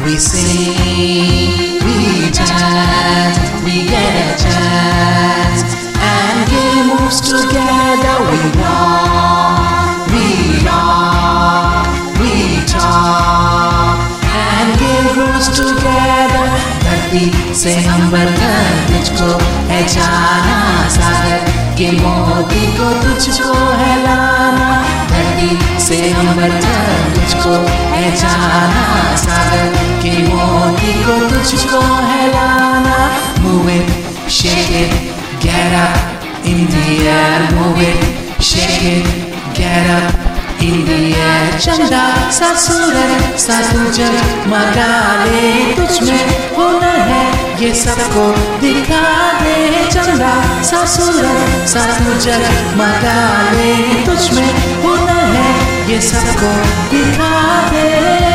We sing, we dance, we get a chance, and Gail moves together. We walk, we talk, and Gail grows together. धरती से अंबर तक तुझको है जाना सागर के मोती को तुझको है लाना। धरती से अंबर तक तुझको है जाना सागर के मोती को तुझको है लाना। Move it, shake it, get up in the air. Move it, shake it, get up in the air. चंदा सा सूरज सा तुझे मगा ले, तुझमें हुनर है ये सबको दिखा दे। चंदा सा सूरज सा तुझे मगा ले, तुझमें हुनर है ये सबको दिखा दे।